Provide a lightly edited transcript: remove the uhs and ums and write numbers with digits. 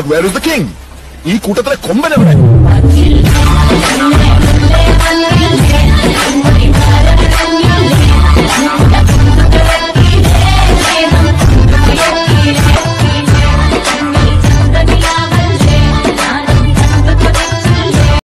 But where is the king? ഈ കൂട്ടത്തിലെ കൊമ്പൻ എവിടെ?